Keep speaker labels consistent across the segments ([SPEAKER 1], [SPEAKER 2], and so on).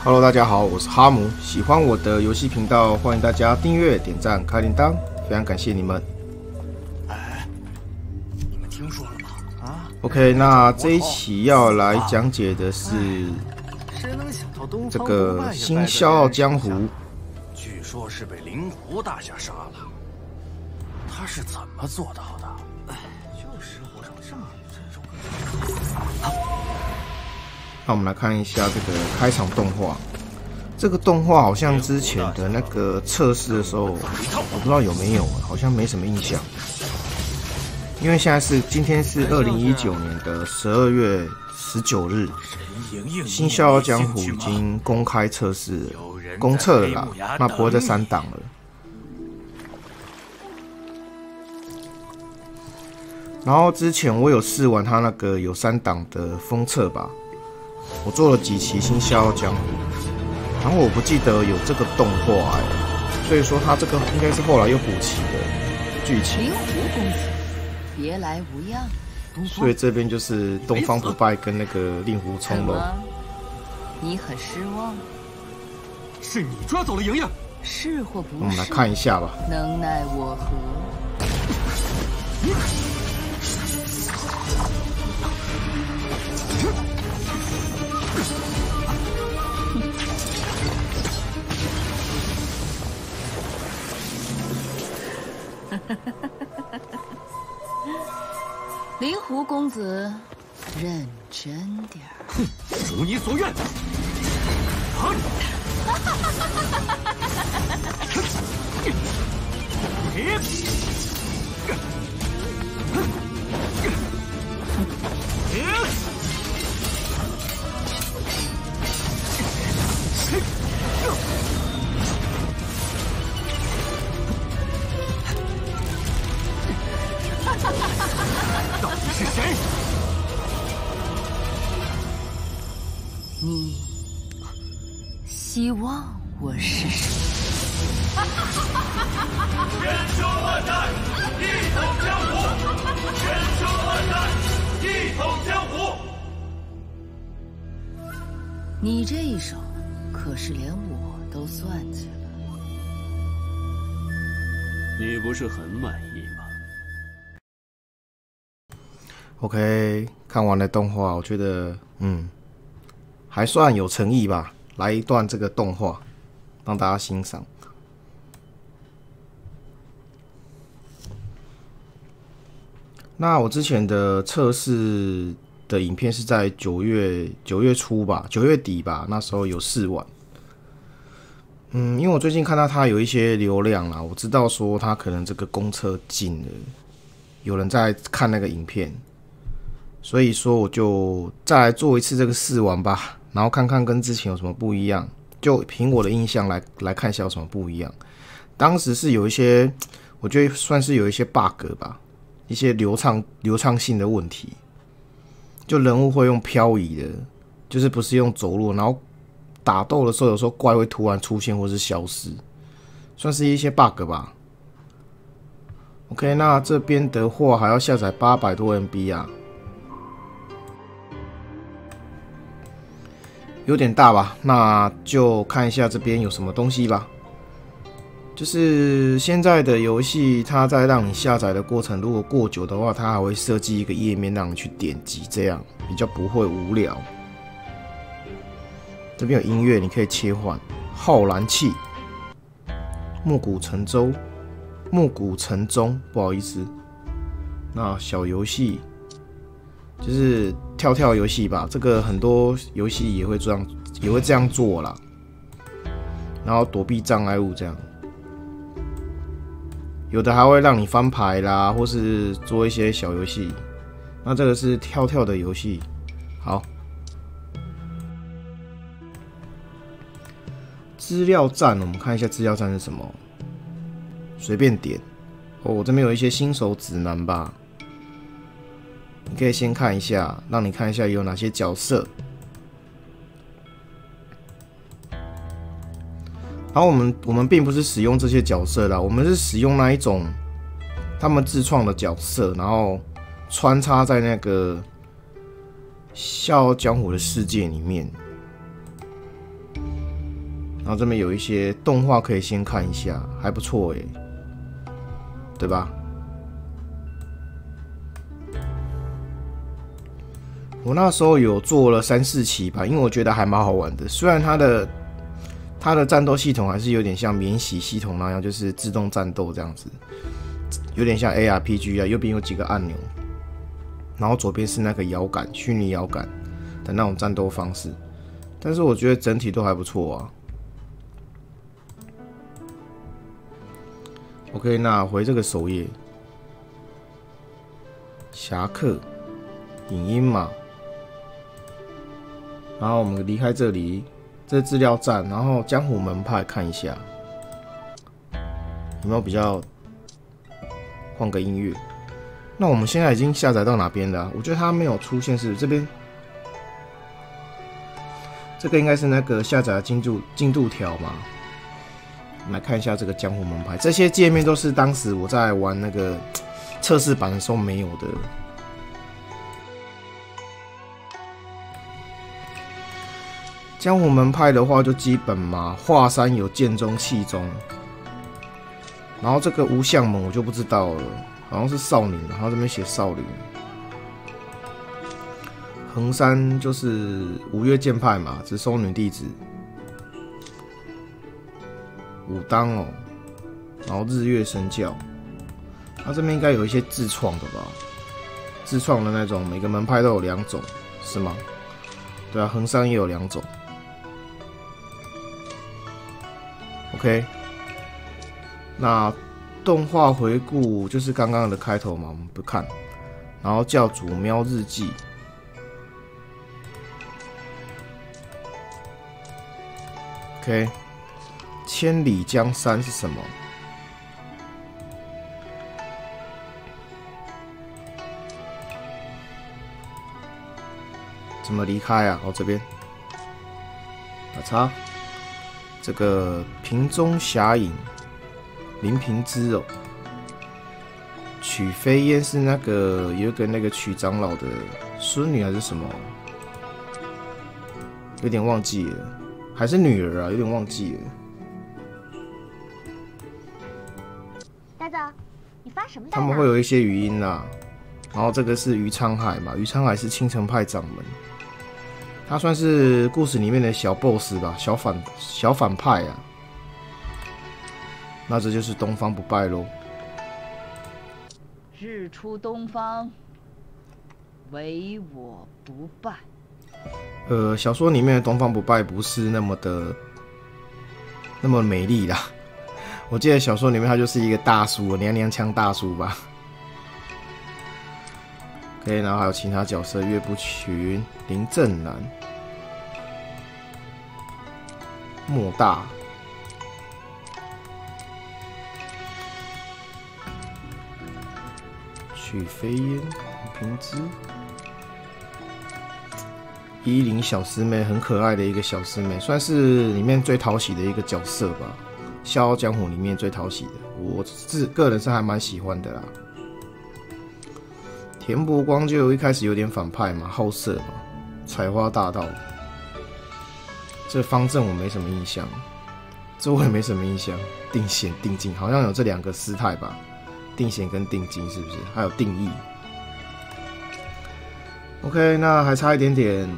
[SPEAKER 1] Hello， 大家好，我是哈姆。喜欢我的游戏频道，欢迎大家订阅、点赞、开铃铛，非常感谢你们。
[SPEAKER 2] 哎，你们听说了吗？啊
[SPEAKER 1] OK， 那这一期要来讲解的是这个《新笑傲江湖》。
[SPEAKER 2] 据说是被灵狐大侠杀了，他是怎么做到的？就是火上这么身手
[SPEAKER 1] 那我们来看一下这个开场动画。这个动画好像之前的那个测试的时候，我不知道有没有，好像没什么印象。因为现在今天是2019年的12月19日，《新笑傲江湖》已经公开测试了，公测了啦，那不会再删档了。然后之前我有试玩它那个有删档的封测吧，我做了几期《新笑傲江湖》，然后我不记得有这个动画所以说它这个应该是后来又补齐的剧情。
[SPEAKER 3] 灵狐公子，别来无恙。
[SPEAKER 1] 所以这边就是东方不败跟那个令狐冲喽。
[SPEAKER 3] 你很失望？
[SPEAKER 2] 是你抓走了莹莹？
[SPEAKER 3] 是或不是？
[SPEAKER 1] 我们来看一下吧。
[SPEAKER 3] 能奈我何？灵狐公子，认真点儿。
[SPEAKER 2] 哼，如你所愿。到底是谁？
[SPEAKER 3] 你希望我是谁？
[SPEAKER 4] 千秋万代，一统江湖！千秋万代，一统江湖！
[SPEAKER 3] 你这一手，可是连我都算计了。
[SPEAKER 5] 你不是很满意吗？
[SPEAKER 1] OK， 看完了动画，我觉得还算有诚意吧。来一段这个动画，让大家欣赏。那我之前的测试的影片是在9月初吧，9月底吧，那时候有试玩。因为我最近看到它有一些流量啦，我知道说它可能这个公测进了，有人在看那个影片。所以说，我就再来做一次这个试玩吧，然后看看跟之前有什么不一样。就凭我的印象来看一下有什么不一样。当时是有一些，我觉得算是有一些 bug 吧，一些流畅性的问题。就人物会用漂移的，就是不是用走路，然后打斗的时候有时候怪会突然出现或是消失，算是一些 bug 吧。OK， 那这边的话还要下载800多 MB 啊。有点大吧，那就看一下这边有什么东西吧。就是现在的游戏，它在让你下载的过程，如果过久的话，它还会设计一个页面让你去点击，这样比较不会无聊。这边有音乐，你可以切换。浩然气、暮鼓晨钟，不好意思。那小游戏。就是跳游戏吧，这个很多游戏也会这样做啦。然后躲避障碍物这样，有的还会让你翻牌啦，或是做一些小游戏。那这个是跳的游戏。好，资料站，我们看一下资料站是什么，随便点。我这边有一些新手指南吧。你可以先看一下，让你看一下有哪些角色。然后我们并不是使用这些角色啦，我们是使用那一种他们自创的角色，然后穿插在那个《笑傲江湖》的世界里面。 然后这边有一些动画可以先看一下，还不错诶，对吧？我那时候有做了3、4期吧，因为我觉得还蛮好玩的。虽然它的战斗系统还是有点像免洗系统那样，就是自动战斗这样子，有点像 ARPG 啊。右边有几个按钮，然后左边是那个摇杆，虚拟摇杆的那种战斗方式。但是我觉得整体都还不错啊。OK， 那回这个首页，侠客影音嘛。然后我们离开这里，这资料站，然后江湖门派看一下，有没有比较换个音乐？那我们现在已经下载到哪边了啊？我觉得它没有出现，是不是这边？这个应该是那个下载的进度条嘛？我们来看一下这个江湖门派，这些界面都是当时我在玩那个测试版的时候没有的。江湖门派的话就基本嘛，华山有剑宗、气宗，然后这个无相门我就不知道了，好像是少林，然后这边写少林。衡山就是五岳剑派嘛，只收女弟子。武当哦，然后日月神教，它这边应该有一些自创的吧？自创的那种，每个门派都有2种，是吗？对啊，衡山也有2种。OK， 那动画回顾就是刚刚的开头嘛，我们不看。然后教主喵日记，OK， 千里江山是什么？怎么离开啊？哦，这边打叉。这个瓶中侠影，林平之哦。曲飞燕是那个有一个那个曲长老的孙女还是什么？有点忘记了，还是女儿啊？有点忘记了。
[SPEAKER 6] 呆子，你发什么呆？
[SPEAKER 1] 他们会有一些语音啦。然后这个是于沧海嘛，于沧海是青城派掌门。他算是故事里面的小 boss 吧，小反派啊。那这就是东方不败咯。
[SPEAKER 3] 日出东方，唯我不败。
[SPEAKER 1] 小说里面的东方不败不是那么美丽啦。我记得小说里面他就是一个大叔，娘娘腔大叔吧。OK， 然后还有其他角色，岳不群、林正南、莫大、曲飞燕、平之、依林小师妹，很可爱的一个小师妹，算是里面最讨喜的一个角色吧。笑傲江湖里面最讨喜的，我个人是还蛮喜欢的啦。田伯光就一开始有点反派嘛，好色嘛，采花大盗。这方阵我没什么印象，这我也没什么印象。定显、定境好像有这2个师太吧，定显跟定境是不是？还有定义。OK， 那还差一点点，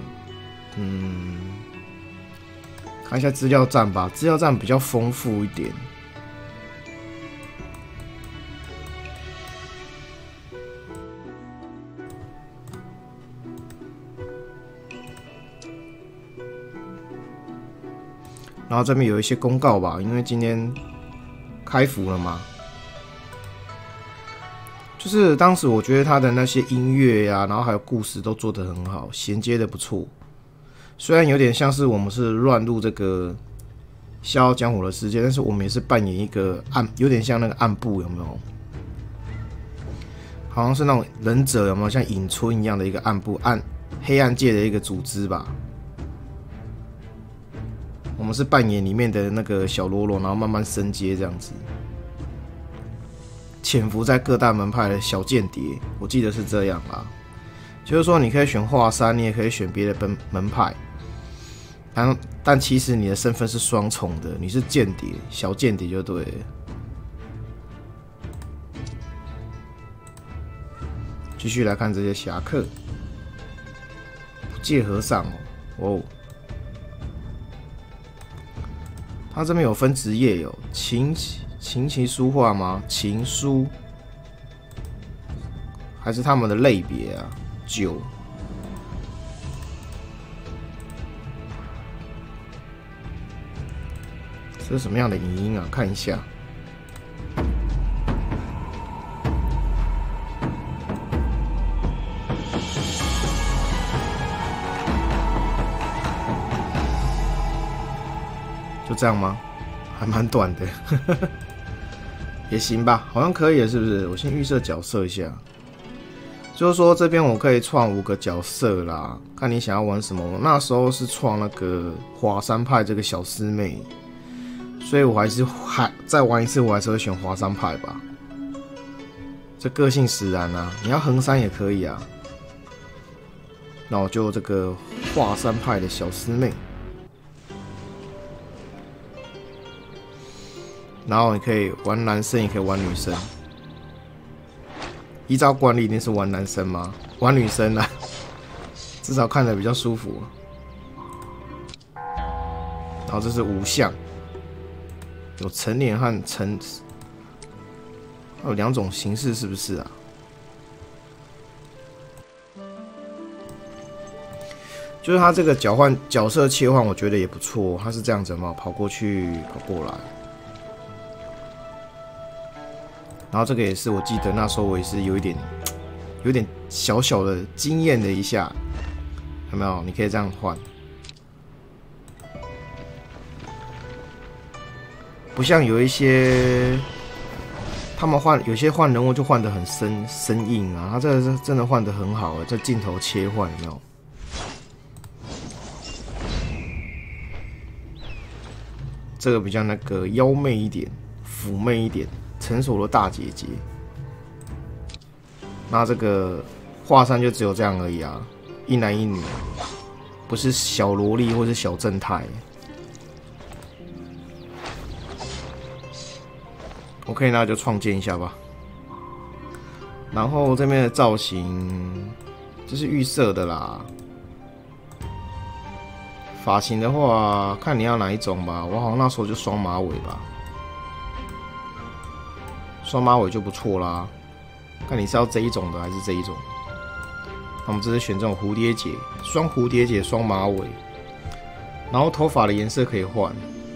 [SPEAKER 1] 看一下资料站吧，资料站比较丰富一点。然后这边有一些公告吧，因为今天开服了嘛，就是当时我觉得他的那些音乐呀，然后还有故事都做得很好，衔接的不错。虽然有点像是我们是乱入这个笑傲江湖的世界，但是我们也是扮演一个有点像那个暗部，有没有？好像是那种忍者，有没有像隐村一样的一个暗部黑暗界的一个组织吧？我们是扮演里面的那个小喽啰，然后慢慢升阶这样子，潜伏在各大门派的小间谍，我记得是这样啦。就是说，你可以选华山，你也可以选别的门派，然但其实你的身份是双重的，你是间谍，小间谍就对了。继续来看这些侠客，不戒和尚哦，他这边有分职业有琴棋书画吗？情书还是他们的类别啊？酒。这是什么样的影音啊？看一下。就这样吗？还蛮短的，也行吧，好像可以了，是不是？我先预设角色一下，就是说这边我可以创5个角色啦，看你想要玩什么。我那时候是创那个华山派这个小师妹。所以我再玩一次，我还是会选华山派吧。这个性使然啊，你要横山也可以啊。那我就这个华山派的小师妹。然后你可以玩男生，也可以玩女生。依照惯例，一定是玩男生吗？玩女生啊，至少看着比较舒服。然后这是5项。有成年和还有2种形式，是不是啊？就是它这个角色切换，我觉得也不错。它是这样子嘛，跑过去，跑过来。然后这个也是，我记得那时候我也是有点小小的惊艳了一下，有没有？你可以这样换。不像有一些，他们有些换人物就换得很生硬啊，他这个是真的换得很好啊，这镜头切换有没有？这个比较那个妖媚一点，妩媚一点，成熟的大姐姐。那这个华山就只有这样而已啊，一男一女，不是小萝莉或是小正太。OK， 那就创建一下吧。然后这边的造型，这是预设的啦。发型的话，看你要哪一种吧。我好像那时候就双马尾吧，双马尾就不错啦。看你是要这一种的还是这一种。那我们这次选这种蝴蝶结，双蝴蝶结，双马尾。然后头发的颜色可以换。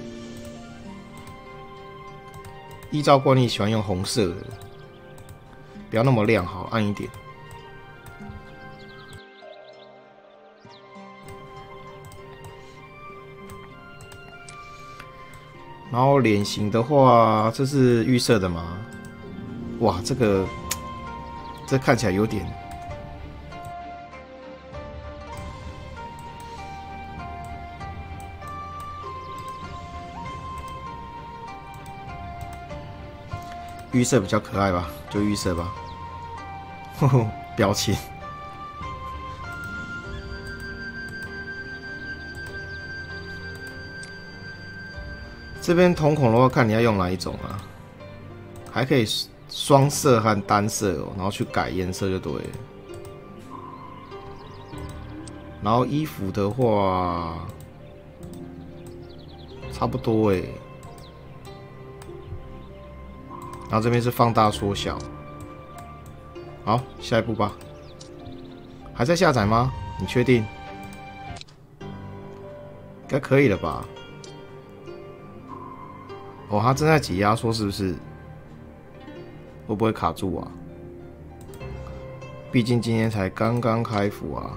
[SPEAKER 1] 依照惯例，喜欢用红色的，不要那么亮，好暗一点。然后脸型的话，这是预设的吗？哇，这看起来有点。预设比较可爱吧，就预设吧。呵呵，表情。这边瞳孔的话，看你要用哪一种啊？还可以双色和单色哦，然后去改颜色就对了。然后衣服的话，差不多哎。然后这边是放大缩小。好，下一步吧。还在下载吗？你确定？应该可以了吧？哦，它正在挤压缩，是不是？会不会卡住啊？毕竟今天才刚刚开服啊，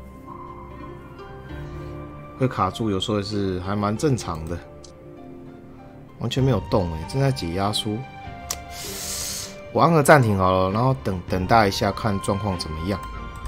[SPEAKER 1] 会卡住，有时候也是还蛮正常的。完全没有动哎，正在挤压缩。我按个暂停好了，然后等待一下，看状况怎么样。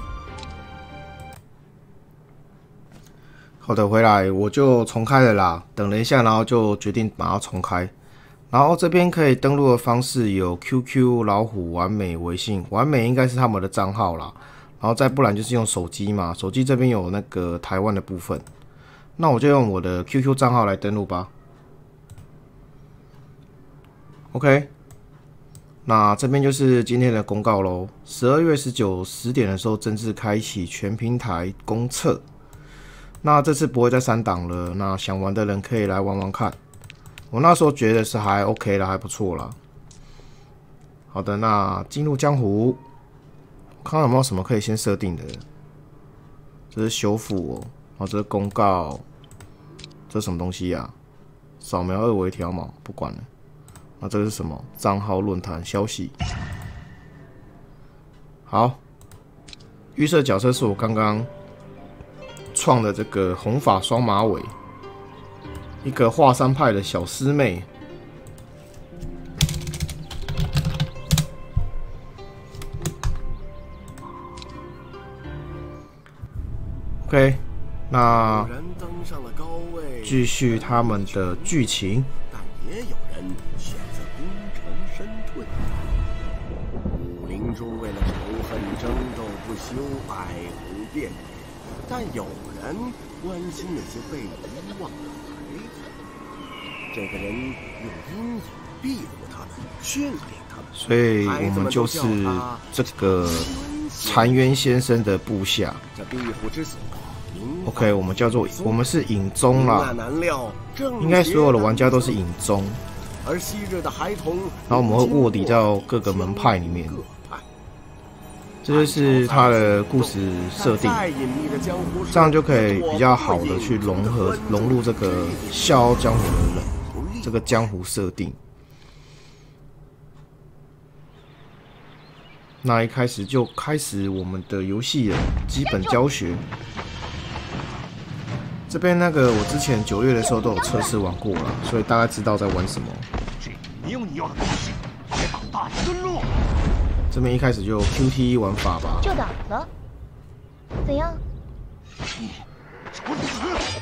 [SPEAKER 1] 好的，回来我就重开了啦。等了一下，然后就决定把它重开。然后这边可以登录的方式有 QQ、老虎、完美、微信。完美应该是他们的账号啦，然后再不然就是用手机嘛。手机这边有那个台湾的部分， 那我就用我的 QQ 账号来登录吧。OK， 那这边就是今天的公告咯。12月19 10点的时候正式开启全平台公测。那这次不会再删档了，那想玩的人可以来玩玩看。我那时候觉得是还 OK 啦，还不错啦。好的，那进入江湖，看看有没有什么可以先设定的。这是修复哦，然后这是公告，这是什么东西啊？扫描2维条码，不管了。那这个是什么？账号论坛消息。好，预设角色是我刚刚创的这个红发双马尾，一个华山派的小师妹。OK， 那继续他们的剧情。
[SPEAKER 7] 但也有人选择功成身退。武林中为了仇恨争斗不休，哀鸿遍野，但有人关心那些被遗忘的孩子。这个人用阴影庇护他们，训练他们，
[SPEAKER 1] 所以我们就是这个残垣先生的部下。
[SPEAKER 7] 这庇护之所。
[SPEAKER 1] OK， 我们是影宗啦，应该所有的玩家都是影宗。
[SPEAKER 7] 而昔日的孩童，
[SPEAKER 1] 然后我们会卧底到各个门派里面。这就是他的故事设定，这样就可以比较好的去融入这个笑傲江湖的人，这个江湖设定。那一开始就开始我们的游戏了，基本教学。这边那个我之前9月的时候都有测试玩过了，所以大概知道在玩什么。
[SPEAKER 4] 没有你要的东西，别挡大生路。
[SPEAKER 1] 这边一开始就 QTE 玩法吧。
[SPEAKER 6] 就挡了，怎样？
[SPEAKER 4] 你蠢死！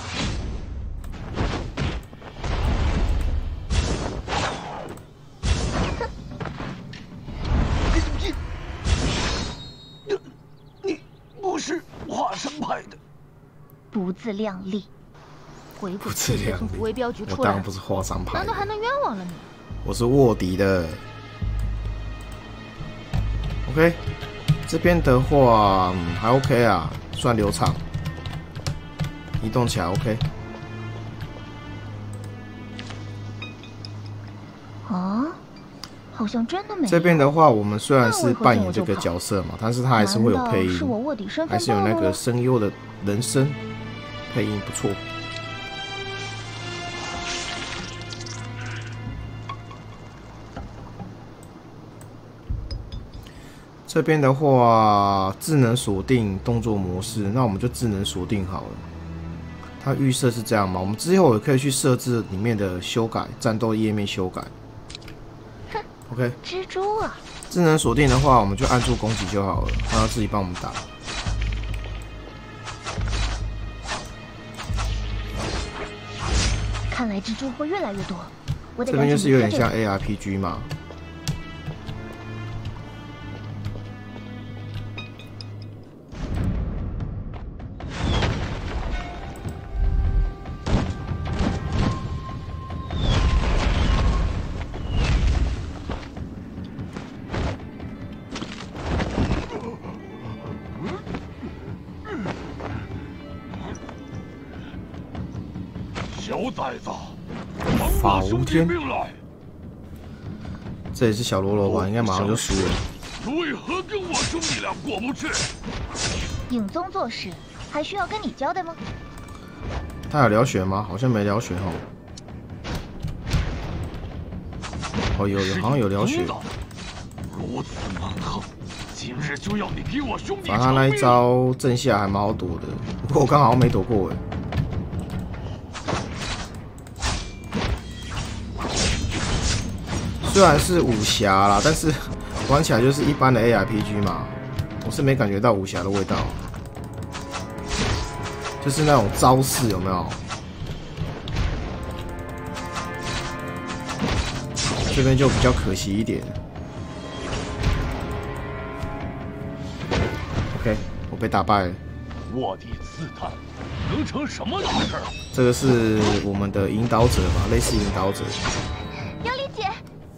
[SPEAKER 4] 你不是华山派的。
[SPEAKER 6] 不自量力，鬼鬼
[SPEAKER 1] 祟祟从
[SPEAKER 6] 围标局出来，
[SPEAKER 1] 我当然不是华山派，
[SPEAKER 6] 难道还能冤枉了你？
[SPEAKER 1] 我是卧底的。OK， 这边的话，还 OK 啊，算流畅，移动起来 OK。
[SPEAKER 6] 啊，好像真的没有。
[SPEAKER 1] 这边的话，我们虽然是扮演这个角色嘛，但是它还是会有配音，还是有那个声优的人声。配音不错。这边的话，智能锁定动作模式，那我们就智能锁定好了。它预设是这样嘛？我们之后也可以去设置里面的修改，战斗页面修改。OK。
[SPEAKER 6] 蜘蛛啊！
[SPEAKER 1] 智能锁定的话，我们就按住攻击就好了，让它自己帮我们打。
[SPEAKER 6] 看来蜘蛛会越来越多。我得
[SPEAKER 1] 这边就是有点像 ARPG 嘛。
[SPEAKER 4] 小崽子，
[SPEAKER 1] 法无天，这也是小喽啰吧？应该马上就输了。
[SPEAKER 4] 为何跟我兄弟俩过不去？
[SPEAKER 6] 影宗做事还需要跟你交代吗？
[SPEAKER 1] 他有聊血吗？好像没聊血哦。哦，有，好像有聊血。
[SPEAKER 4] 如此蛮横，今日就要你给我兄弟。
[SPEAKER 1] 反正他那一招正下还蛮好躲的，不过我刚好没躲过哎。虽然是武侠啦，但是玩起来就是一般的 ARPG 嘛，我是没感觉到武侠的味道，就是那种招式有没有？这边就比较可惜一点。OK， 我被打败了。
[SPEAKER 4] 卧底刺探，能成什么大事？
[SPEAKER 1] 这个是我们的引导者吧，类似引导者。
[SPEAKER 6] 尤里姐，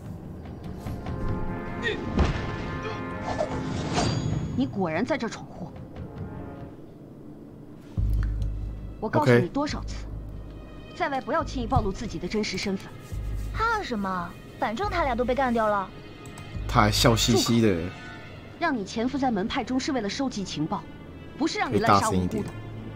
[SPEAKER 8] 你果然在这闯祸！我告诉你多少次，在外不要轻易暴露自己的真实身份。
[SPEAKER 6] 怕什么？反正他俩都被干掉了。
[SPEAKER 1] 他还笑嘻嘻的。
[SPEAKER 8] 让你潜伏在门派中是为了收集情报，不是让你滥杀无辜的。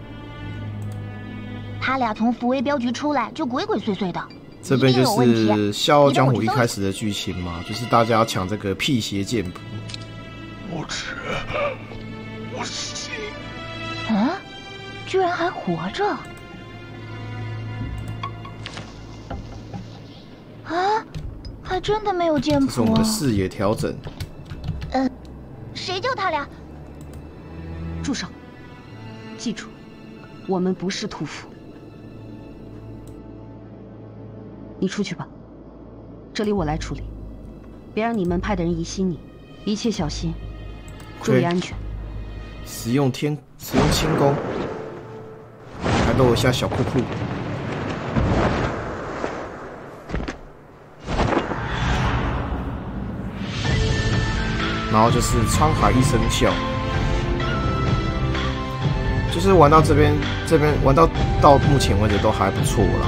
[SPEAKER 6] 他俩从福威镖局出来就鬼鬼祟祟的。
[SPEAKER 1] 这边就是《笑傲江湖》一开始的剧情嘛，就是大家要抢这个辟邪剑谱。
[SPEAKER 4] 不耻！我信。
[SPEAKER 6] 嗯，居然还活着！啊，还真的没有剑谱。
[SPEAKER 1] 这是我们的视野调整。
[SPEAKER 6] 谁救他俩？
[SPEAKER 8] 住手！记住，我们不是屠夫。你出去吧，这里我来处理，别让你门派的人疑心你，一切小心，注意安全。
[SPEAKER 1] 使用轻功，还露一下小裤裤。然后就是沧海一声笑，就是玩到这边玩到目前为止都还不错啦。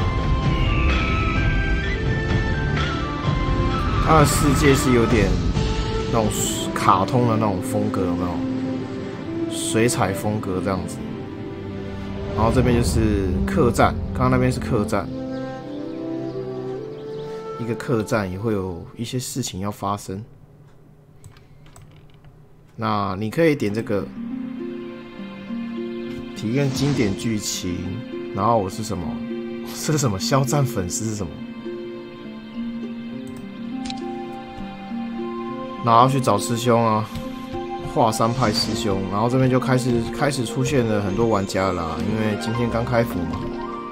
[SPEAKER 1] 它的世界是有点那种卡通的那种风格，有没有？水彩风格这样子。然后这边就是客栈，刚刚那边是客栈，一个客栈也会有一些事情要发生。那你可以点这个体验经典剧情，然后我是什么？这是什么？肖战粉丝是什么？然后去找师兄啊，华山派师兄。然后这边就开始出现了很多玩家啦，因为今天刚开服嘛。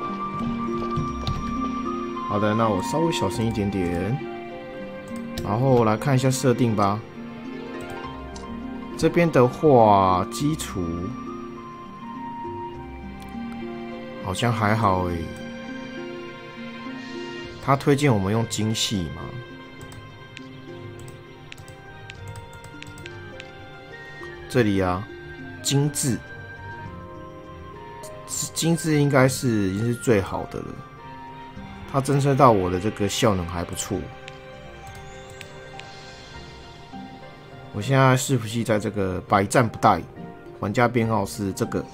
[SPEAKER 1] 好的，那我稍微小声一点点，然后来看一下设定吧。这边的话，基础好像还好诶。他推荐我们用精细嘛？这里啊，精致，精致应该是已经是最好的了。它侦测到我的这个效能还不错。我现在伺服器在这个百战不殆，玩家编号是这个，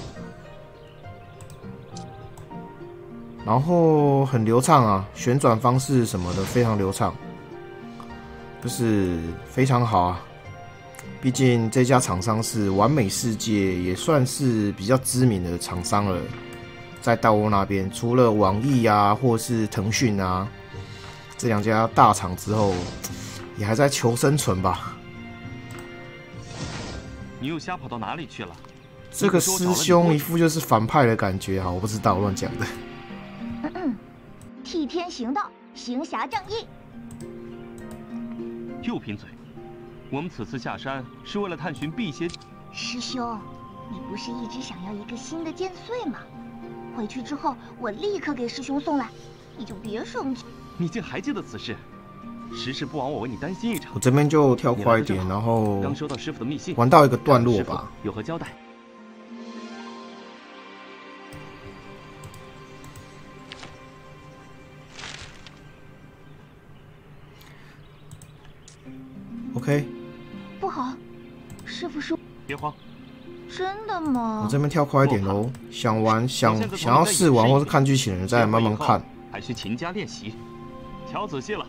[SPEAKER 1] 然后很流畅啊，旋转方式什么的非常流畅，就是非常好啊。毕竟这家厂商是完美世界，也算是比较知名的厂商了，在大欧那边，除了网易啊或是腾讯啊这两家大厂之后，也还在求生存吧。
[SPEAKER 9] 你又瞎跑到哪里去了？
[SPEAKER 1] 这个师兄一副就是反派的感觉，我不知道，乱讲的。
[SPEAKER 6] 替天行道，行侠仗义。
[SPEAKER 9] 又贫嘴！我们此次下山是为了探寻辟邪。
[SPEAKER 6] 师兄，你不是一直想要一个新的剑穗吗？回去之后我立刻给师兄送来，你就别生气。
[SPEAKER 9] 你竟还记得此事？时事不枉我为你担心一场。
[SPEAKER 1] 我这边就跳快一点，然后
[SPEAKER 9] 刚收到师傅的密信，
[SPEAKER 1] 玩到一个段落吧。
[SPEAKER 9] 有何交代？
[SPEAKER 1] OK。
[SPEAKER 6] 不好，师傅说。
[SPEAKER 9] 别慌。
[SPEAKER 6] 真的吗？
[SPEAKER 1] 我这边跳快一点喽，想要试玩或是看剧情的人再慢慢看。
[SPEAKER 9] 还需勤加练习，瞧仔细了。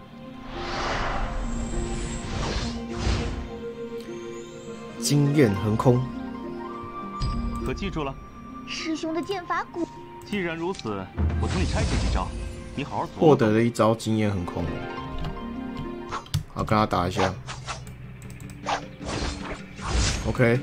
[SPEAKER 1] 经验横空，
[SPEAKER 9] 可记住了？
[SPEAKER 6] 师兄的剑法古。
[SPEAKER 9] 既然如此，我同你拆解几招，你好好琢磨。
[SPEAKER 1] 获得了一招经验横空，好，跟他打一下。OK。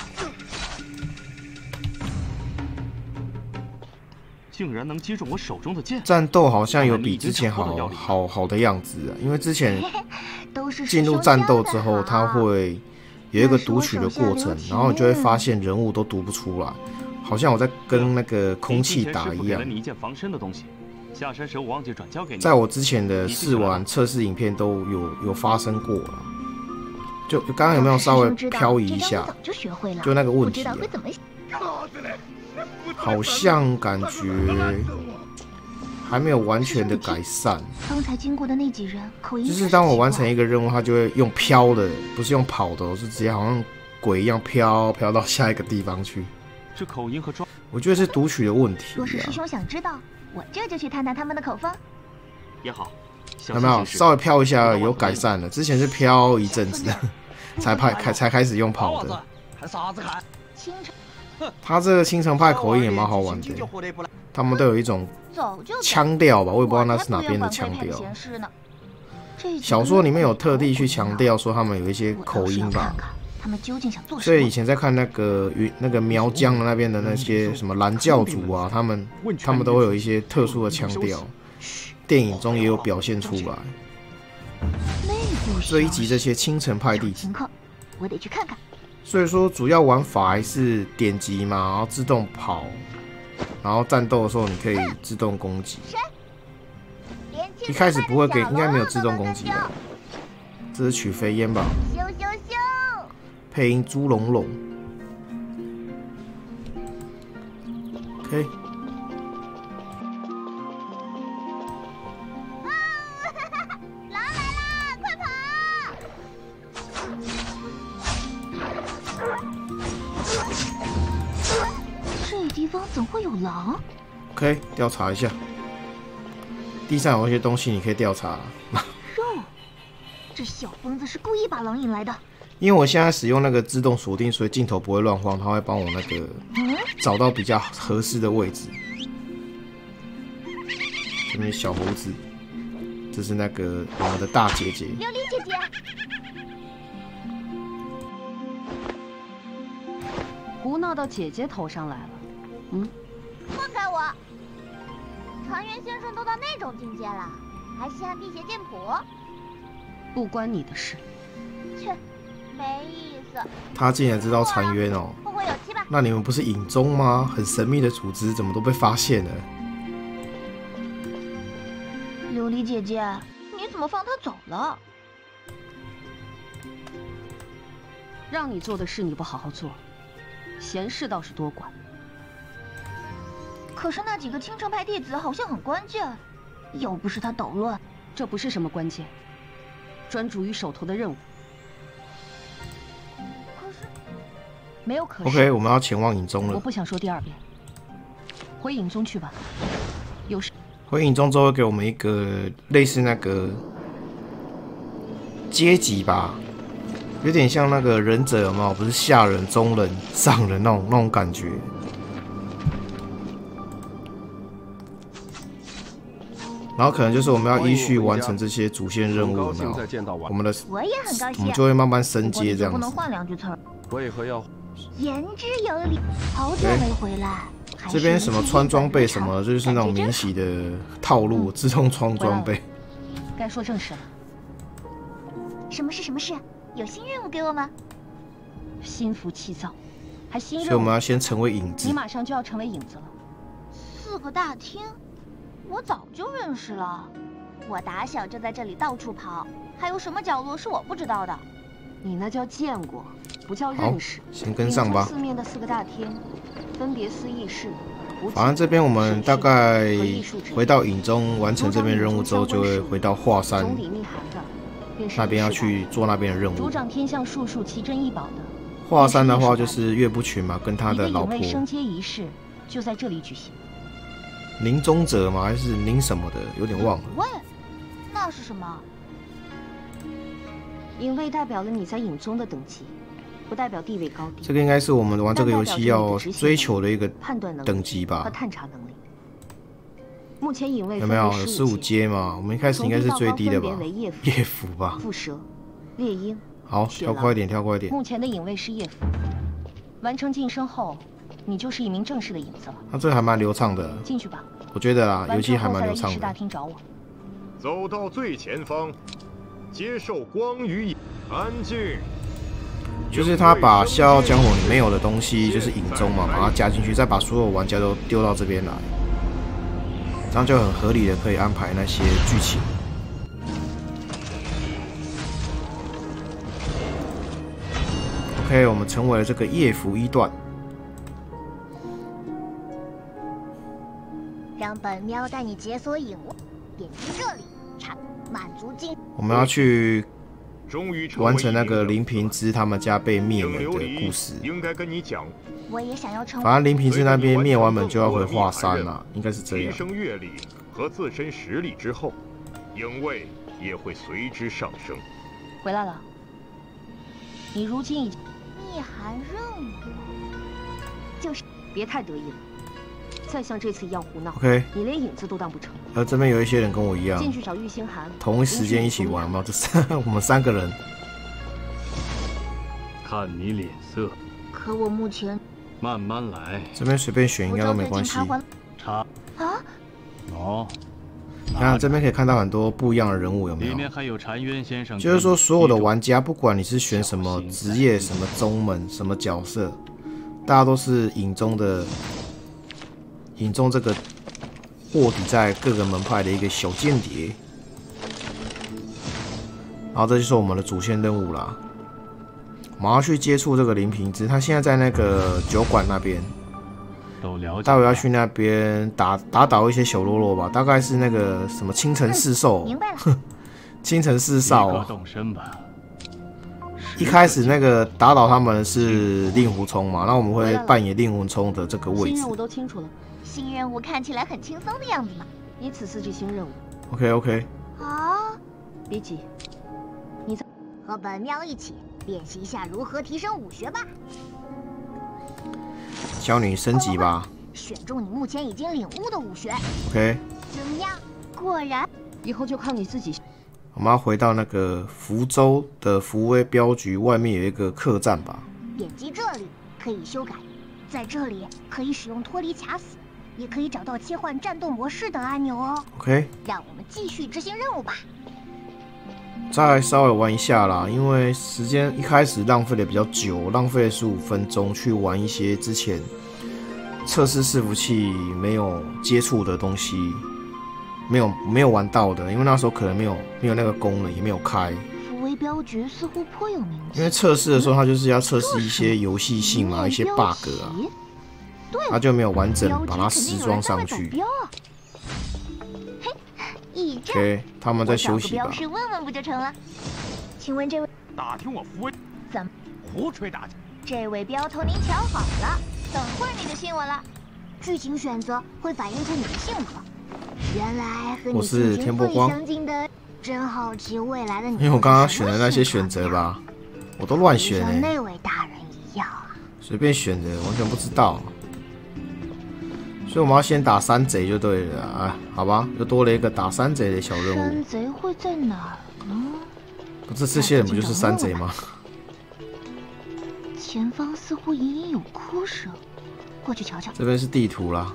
[SPEAKER 9] 竟然能击中我手中的剑，
[SPEAKER 1] 战斗好像有比之前好的样子啊！因为之前进入战斗之后，他会有一个读取的过程，然后你就会发现人物都读不出来，好像我在跟那个空气打一样。
[SPEAKER 9] 给了你一件防身的东西，下山时我忘记转交给你。
[SPEAKER 1] 在我之前的试玩测试影片都有发生过了，就刚刚有没有稍微漂移一下？就那个问题，好像感觉还没有完全的改善。
[SPEAKER 6] 刚才经过的那几人口音
[SPEAKER 1] 就是当我完成一个任务，他就会用飘的，不是用跑的，我是直接好像鬼一样飘到下一个地方去。
[SPEAKER 9] 这口音和装，
[SPEAKER 1] 我觉得是读取的问题。
[SPEAKER 6] 若是师兄想知道，我这就去探探他们的口风。
[SPEAKER 9] 也好，
[SPEAKER 1] 有没有稍微飘一下有改善了？之前是飘一阵子，才开始用跑的。
[SPEAKER 7] 看啥子看？
[SPEAKER 1] 他这个青城派口音也蛮好玩的，他们都有一种腔调吧，我也不知道那是哪边的腔调。小说里面有特地去强调说他们有一些口音吧，所以以前在看那个苗疆那边的那些什么蓝教主啊，他们都会有一些特殊的腔调，电影中也有表现出来。追击这些青城派弟子，
[SPEAKER 6] 我得去看看。
[SPEAKER 1] 所以说主要玩法还是点击嘛，然后自动跑，然后战斗的时候你可以自动攻击。一开始不会给，应该没有自动攻击吧？这是曲飞烟吧？配音朱龙龙。OK。
[SPEAKER 6] 怎会有狼
[SPEAKER 1] ？OK， 调查一下。地上有一些东西，你可以调查。
[SPEAKER 6] 肉，这小疯子是故意把狼引来的。
[SPEAKER 1] 因为我现在使用那个自动锁定，所以镜头不会乱晃，它会帮我那个找到比较合适的位置。这边小猴子，这是那个我们的大姐姐。
[SPEAKER 6] 琉璃姐姐。
[SPEAKER 8] 胡闹到姐姐头上来了。
[SPEAKER 6] 放开我！船员先生都到那种境界了，还稀罕辟邪剑谱？
[SPEAKER 8] 不关你的事。
[SPEAKER 6] 切，没意思。
[SPEAKER 1] 他竟然知道残渊哦！
[SPEAKER 6] 后会有期吧。
[SPEAKER 1] 那你们不是影宗吗？很神秘的组织，怎么都被发现了？
[SPEAKER 6] 琉璃姐姐，你怎么放他走了？
[SPEAKER 8] 让你做的事你不好好做，闲事倒是多管。
[SPEAKER 6] 可是那几个青城派弟子好像很关键，要不是他捣乱，
[SPEAKER 8] 这不是什么关键，专注于手头的任务。
[SPEAKER 6] 可是
[SPEAKER 8] 没有可是。
[SPEAKER 1] OK， 我们要前往影宗了。
[SPEAKER 8] 我不想说第二遍，回影宗去吧。有事。
[SPEAKER 1] 回影宗之后会给我们一个类似那个阶级吧，有点像那个忍者有没有？不是下人、中人、上人那种感觉。然后可能就是我们要依序完成这些主线任务，有没有？我们就会慢慢升阶这样子。
[SPEAKER 6] 不能换两句词儿。
[SPEAKER 7] 为何要？
[SPEAKER 6] 言之有理。好久没回来。
[SPEAKER 1] 这边什么穿装备什么，就是那种免洗的套路，自动穿装备。
[SPEAKER 8] 该说正事了。
[SPEAKER 6] 什么事？什么事？有新任务给我吗？
[SPEAKER 8] 心浮气躁，还新任务。
[SPEAKER 1] 所以我们要先成为影子。
[SPEAKER 8] 你马上就要成为影子了。
[SPEAKER 6] 4个大厅。我早就认识了，我打小就在这里到处跑，还有什么角落是我不知道的？
[SPEAKER 8] 你那叫见过，不叫认识。
[SPEAKER 1] 先跟上吧。
[SPEAKER 8] 四面的4个大厅，分别司议事。
[SPEAKER 1] 反正这边我们大概回到影宗完成这边任务之后，就会回到华山那边要去做那边的任务。
[SPEAKER 8] 主掌天象术数奇珍异宝的。
[SPEAKER 1] 华山的话就是岳不群嘛，跟他的老婆。
[SPEAKER 8] 一个升阶仪式就在这里举行。
[SPEAKER 1] 宁宗者吗？还是宁什么的？有点忘了。
[SPEAKER 6] 喂，那是什么？
[SPEAKER 8] 影卫代表了你在影宗的等级，不代表地位高低。
[SPEAKER 1] 这个应该是我们玩这个游戏要追求的一个等级吧？
[SPEAKER 8] 和探查能力。目前影卫
[SPEAKER 1] 有没有15阶嘛？我们一开始应该是最低的吧？夜辅吧？
[SPEAKER 8] 蝮蛇、猎鹰。
[SPEAKER 1] 好，跳快一点，跳快一点。
[SPEAKER 8] 目前的影卫是夜辅，完成晋升后。你就是一名正式的影子了。
[SPEAKER 1] 那这还蛮流畅的。
[SPEAKER 8] 进去吧。
[SPEAKER 1] 我觉得啦，游戏还蛮流畅的。
[SPEAKER 8] 大厅找我。
[SPEAKER 4] 走到最前方，接受光与影。安静。
[SPEAKER 1] 就是他把《笑傲江湖》里没有的东西，就是影中嘛，把它加进去，再把所有玩家都丢到这边来，这样就很合理的可以安排那些剧情。OK， 我们成为了这个夜伏一段。
[SPEAKER 6] 让本喵带你解锁隐窝，点击这里，满足进。我
[SPEAKER 1] 们要去完成那个林平之他们家被灭门的故事。
[SPEAKER 4] 应该跟你讲。
[SPEAKER 6] 我也想要成为。
[SPEAKER 1] 反正林平之那边灭完门就要回华山了，应该是这样。
[SPEAKER 4] 提升阅历和自身实力之后，影位也会随之上升。
[SPEAKER 8] 回来了。你如今已经。
[SPEAKER 6] 密函任务，就是
[SPEAKER 8] 别太得意了。再像这次一样胡闹
[SPEAKER 1] ，OK，
[SPEAKER 8] 你连影子都当不成。
[SPEAKER 1] 这边有一些人跟我一样，
[SPEAKER 8] 进去找玉星寒，
[SPEAKER 1] 同一时间一起玩嘛，我们3个人。
[SPEAKER 5] 看你脸色。
[SPEAKER 6] 可我目前
[SPEAKER 5] 慢慢来，
[SPEAKER 1] 这边随便选应该都没关系。
[SPEAKER 5] 查
[SPEAKER 6] 啊？
[SPEAKER 5] 哦。
[SPEAKER 1] 你看这边可以看到很多不一样的人物，有没有？
[SPEAKER 5] 里面还有禅渊先生。
[SPEAKER 1] 就是说，所有的玩家，不管你是选什么职业、什么宗门、什么角色，大家都是影中这个卧底在各个门派的一个小间谍。然后这就是我们的主线任务啦。我们要去接触这个林平之，他现在在那个酒馆那边。待会要去那边打倒一些小喽啰吧，大概是那个什么青城四兽，
[SPEAKER 6] 明白了。
[SPEAKER 1] 青城四少。一开始那个打倒他们是令狐冲嘛，那我们会扮演令狐冲的这个位置。
[SPEAKER 8] 新任务都清楚了，
[SPEAKER 6] 新任务看起来很轻松的样子嘛。
[SPEAKER 8] 以此4级新任务。
[SPEAKER 1] OK。
[SPEAKER 6] 啊，
[SPEAKER 8] 别急，你再
[SPEAKER 6] 和本喵一起练习一下如何提升武学吧。
[SPEAKER 1] 教你升级吧。
[SPEAKER 6] 选中你目前已经领悟的武学。
[SPEAKER 1] OK。
[SPEAKER 6] 怎么样？果然。
[SPEAKER 8] 以后就靠你自己。
[SPEAKER 1] 我们要回到那个福州的福威镖局外面有一个客栈吧。
[SPEAKER 6] 点击这里可以修改，在这里可以使用脱离卡死，也可以找到切换战斗模式等按钮哦。
[SPEAKER 1] OK。
[SPEAKER 6] 让我们继续执行任务吧。
[SPEAKER 1] 再稍微玩一下啦，因为时间一开始浪费的比较久，浪费了15分钟去玩一些之前测试伺服器没有接触的东西，没有玩到的，因为那时候可能没有那个功能，也没有开。
[SPEAKER 6] 福威镖局似乎颇有名气。
[SPEAKER 1] 因为测试的时候，它就是要测试一些游戏性嘛，一些 bug 啊，它就没有完整把它实装上去。OK， 他们在休息吧。
[SPEAKER 6] 标识问问不就成了？请问这位
[SPEAKER 2] 打听我福威
[SPEAKER 6] 怎么
[SPEAKER 2] 胡吹大？
[SPEAKER 6] 这位镖头您瞧好了，等会儿你就信我了。剧情选择会反映出你的性格。原来和你性情最相近的，真好奇未来的你。
[SPEAKER 1] 因为我刚刚选的那些选择吧，我都乱选
[SPEAKER 6] 像那位大人一样，
[SPEAKER 1] 随便选的，完全不知道。所以我们要先打山贼就对了啊，好吧，又多了一个打山贼的小任务。
[SPEAKER 6] 山贼会在哪儿呢？
[SPEAKER 1] 不是这些人不就是山贼吗？
[SPEAKER 6] 前方似乎隐隐有哭声，过去瞧瞧。
[SPEAKER 1] 这边是地图啦，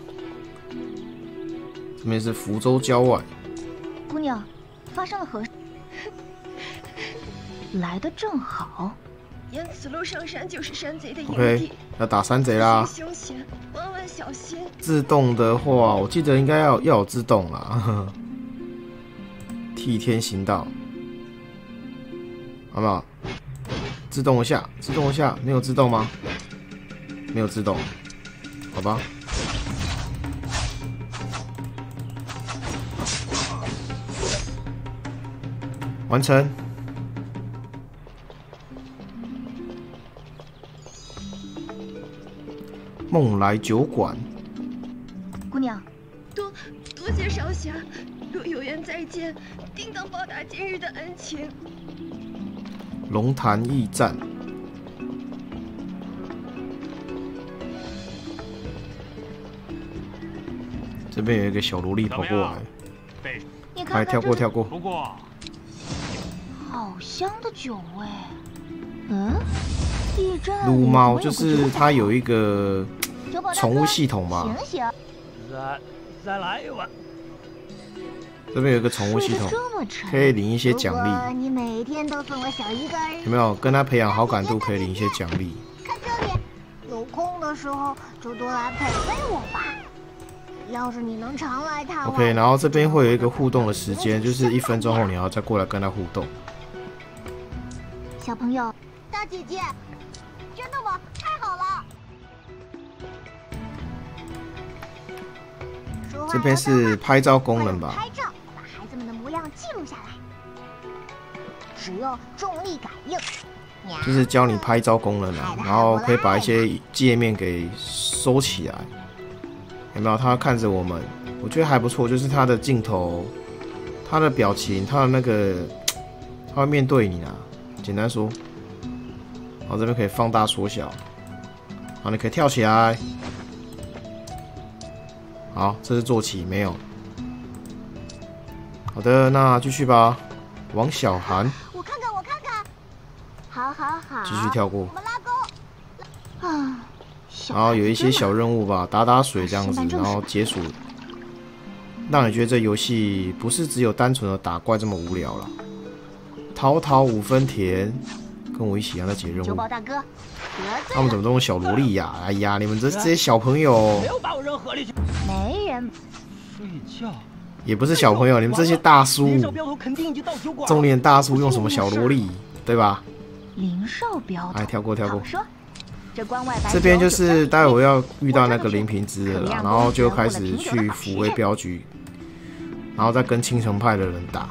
[SPEAKER 1] 这边是福州郊外。
[SPEAKER 6] 姑娘，发生了何事？来得正好。
[SPEAKER 10] 沿此路上山就是山贼的营地。
[SPEAKER 1] OK， 要打山贼啦。
[SPEAKER 10] 休闲，万万小心。
[SPEAKER 1] 自动的话，我记得应该要有自动啦。替天行道，好不好？自动一下，自动一下，没有自动吗？没有自动，好吧。完成。梦来酒馆。
[SPEAKER 6] 姑娘，
[SPEAKER 10] 多谢少侠，若有缘再见，定当报答今日的恩情。
[SPEAKER 1] 龙潭驿站。这边有一个小萝莉跑过来，来跳过跳过。
[SPEAKER 2] 不过，
[SPEAKER 6] 好香的酒味。嗯，驿站。
[SPEAKER 1] 撸猫就是它有一个宠物系统吧？
[SPEAKER 6] 醒醒！
[SPEAKER 2] 再来一碗。
[SPEAKER 1] 这边有一个宠物系统，可以领一些奖励。
[SPEAKER 6] 你每天都送我小鱼干，
[SPEAKER 1] 有没有跟他培养好感度，可以领一些奖励？
[SPEAKER 6] 看这里，有空的时候就多来陪陪我吧。要是你能常来探望
[SPEAKER 1] ，OK， 然后这边会有一个互动的时间，就是1分钟后你要再过来跟他互动。
[SPEAKER 6] 小朋友，大姐姐，真的吗？太好了！
[SPEAKER 1] 这边是拍照功能吧？
[SPEAKER 6] 拍照，把孩子们的模样记录下来，使用重力感应。
[SPEAKER 1] 就是教你拍照功能啊，然后可以把一些界面给收起来。有没有？他看着我们，我觉得还不错。就是他的镜头、他的表情、他的那个，他会面对你啊。简单说，然后这边可以放大、缩小，好，你可以跳起来。好，这是坐骑，没有。好的，那继续吧。王小涵，
[SPEAKER 6] 我看看，我看看。好好好。
[SPEAKER 1] 继续跳过。
[SPEAKER 6] 我们拉钩。啊。
[SPEAKER 1] 然后有一些小任务吧，打打水这样子，然后解锁，让你觉得这游戏不是只有单纯的打怪这么无聊了。淘淘5分甜，跟我一起让他解任务。
[SPEAKER 6] 酒保大哥，
[SPEAKER 1] 他们怎么都用小萝莉呀？哎呀，你们这些小朋友，
[SPEAKER 2] 没有把我扔河里去。
[SPEAKER 6] 没人
[SPEAKER 2] 睡觉。
[SPEAKER 1] 也不是小朋友，你们这些大叔，中年大叔用什么小萝莉，对吧？
[SPEAKER 6] 零售标头。
[SPEAKER 1] 哎，跳过跳过。
[SPEAKER 6] 这
[SPEAKER 1] 边就是待会要遇到那个林平之的啦，然后就开始去抚慰镖局，然后再跟青城派的人打，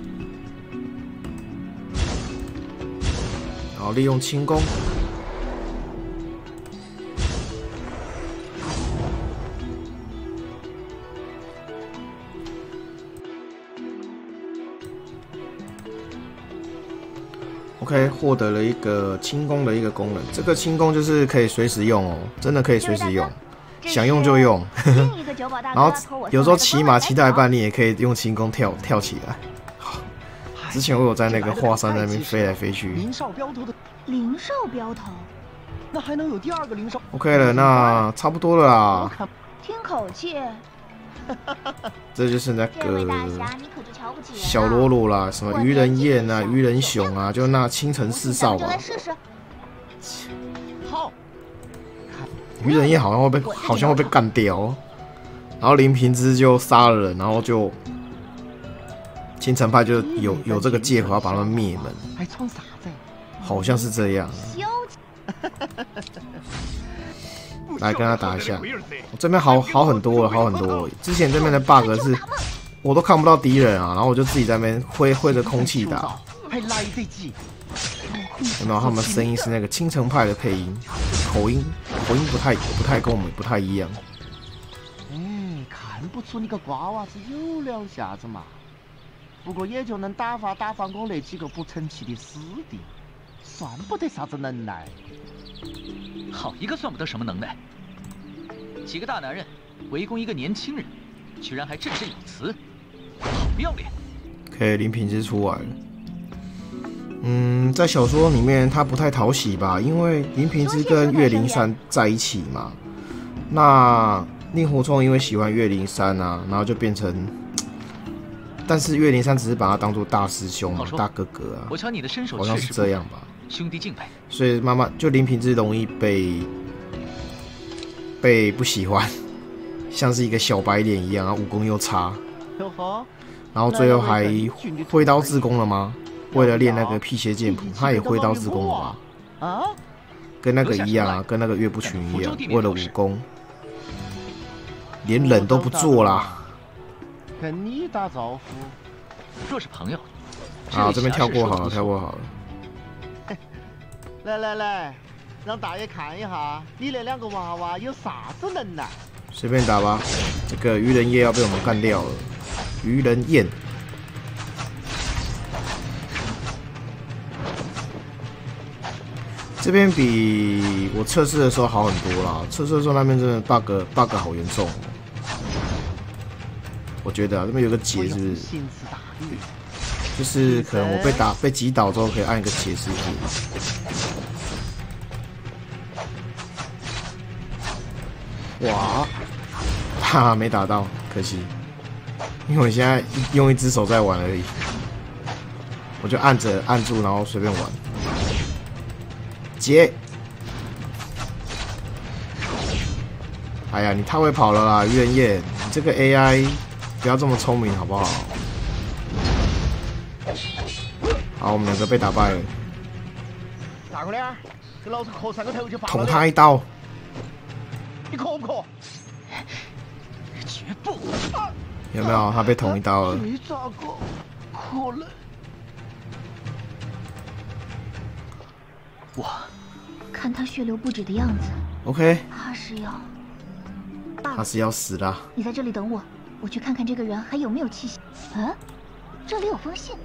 [SPEAKER 1] 然后利用轻功。OK， 获得了一个轻功的一个功能，这个轻功就是可以随时用哦，真的可以随时用，想用就用。然后有时候骑马骑到一半，你也可以用轻功跳起来。之前我有在那个华山那边飞来飞去。
[SPEAKER 2] 林少镖头的
[SPEAKER 6] 零售镖头，
[SPEAKER 2] 那还能有第2个林少
[SPEAKER 1] ？OK 了，那差不多了啦。
[SPEAKER 6] 听口气。
[SPEAKER 1] 这就是那个小喽啰啦，什么鱼人燕啊、鱼人熊啊，就那青城4少吧。
[SPEAKER 2] 好，
[SPEAKER 1] 鱼人燕好像会被干掉，然后林平之就杀了人，然后就青城派就有这个借口要把他们灭门，好像是这样。来跟他打一下，我这边好很多了，好很多了。之前这边的 bug 是，我都看不到敌人啊，然后我就自己在那边挥着空气打。有没有？他们声音是那个青城派的配音，口音不太跟我们不太一样。
[SPEAKER 11] 哎，看不出你个瓜娃子有两下子嘛。不过也就能打发我那几个不成器的师弟，算不得啥子能耐。
[SPEAKER 12] 好一个算不得什么能耐！几个大男人围攻一个年轻人，居然还振振有词，好不要脸
[SPEAKER 1] ！OK， 林平之出来了。在小说里面他不太讨喜吧，因为林平之跟岳灵珊在一起嘛。那令狐冲因为喜欢岳灵珊啊，然后就变成，但是岳灵珊只是把他当做大师兄啊、大哥哥啊，
[SPEAKER 12] 我瞧你的身手
[SPEAKER 1] 好像是这样吧。
[SPEAKER 12] 兄弟敬佩，
[SPEAKER 1] 所以慢慢就林平之容易被不喜欢，像是一个小白脸一样，然后武功又差，然后最后还挥刀自宫了吗？为了练那个辟邪剑谱，他也挥刀自宫了吧？跟那个一样啊，跟那个岳不群一样，为了武功，连忍都不做啦。
[SPEAKER 11] 跟你打招呼，
[SPEAKER 12] 若是朋友，
[SPEAKER 1] 啊，这边跳过好了，跳过好了。
[SPEAKER 11] 来，让大爷看一下，你那2个娃娃有啥子能耐？
[SPEAKER 1] 随便打吧，这个鱼人叶要被我们干掉了。鱼人燕，这边比我测试的时候好很多啦。测试的时候那边真的 bug 好严重，我觉得啊，这边有个解是不是？就是可能我被击倒之后，可以按一个解释键。哇，哈哈，没打到，可惜。 因为我现在用一只手在玩而已，我就按住，然后随便玩。接！哎呀，你太会跑了啦，于人燕，你这个 AI 不要这么聪明好不好？好，我们2个被打败了。
[SPEAKER 11] 大姑娘，给老子磕3个头就罢了。
[SPEAKER 1] 捅他一刀。
[SPEAKER 11] 你磕不磕？
[SPEAKER 12] 绝不！
[SPEAKER 1] 有没有？他被捅一刀了。
[SPEAKER 11] 这咋个可能？
[SPEAKER 12] 哇！
[SPEAKER 6] 看他血流不止的样子
[SPEAKER 1] ，OK， 他是要死了。
[SPEAKER 6] 你在这里等我，我去看看这个人还有没有气息。啊，这里有封信。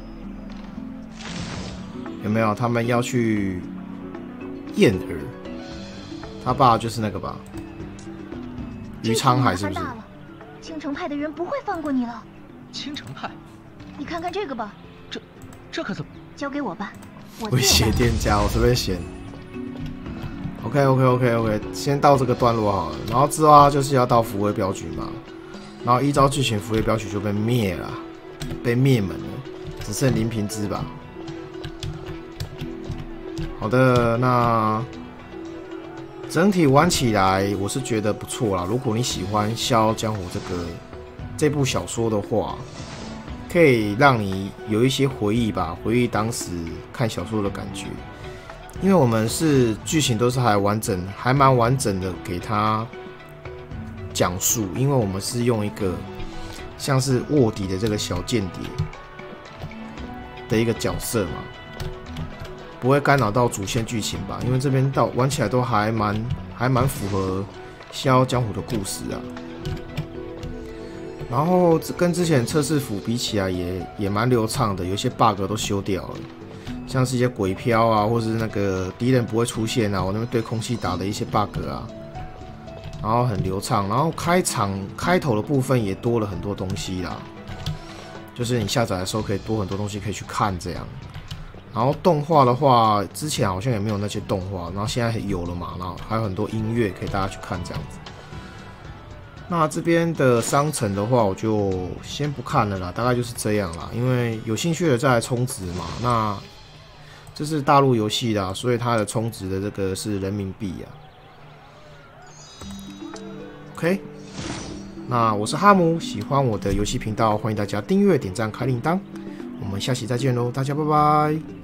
[SPEAKER 1] 有没有？他们要去燕儿，他爸就是那个吧？于沧海是不是？
[SPEAKER 6] 青城派的人不会放过你了。
[SPEAKER 12] 青城派？
[SPEAKER 6] 你看看这个吧。
[SPEAKER 12] 这可怎么？
[SPEAKER 6] 交给我吧。
[SPEAKER 1] 威胁店家，我随便选。OK， 先到这个段落好了，然后之后他就是要到福威镖局嘛，然后依照剧情，福威镖局就被灭了，被灭门了，只剩林平之吧。好的，那整体玩起来我是觉得不错啦。如果你喜欢《笑傲江湖》这部小说的话，可以让你有一些回忆吧，回忆当时看小说的感觉。因为我们是剧情都是还蛮完整的给他讲述，因为我们是用一个像是卧底的这个小间谍的一个角色嘛，不会干扰到主线剧情吧？因为这边玩起来都还蛮符合《笑傲江湖》的故事啊。然后跟之前测试服比起来也蛮流畅的，有一些 bug 都修掉了。像是一些鬼飘啊，或是那个敌人不会出现啊，我那边对空气打的一些 bug 啊，然后很流畅，然后开头的部分也多了很多东西啦，就是你下载的时候可以多很多东西可以去看这样。然后动画的话，之前好像也没有那些动画，然后现在有了嘛，然后还有很多音乐可以大家去看这样子。那这边的商城的话，我就先不看了啦，大概就是这样啦，因为有兴趣的再来充值嘛。那这是大陆游戏啦，所以它的充值的这个是人民币啊。OK， 那我是哈姆，喜欢我的游戏频道，欢迎大家订阅、点赞、开铃铛。我们下期再见喽，大家拜拜。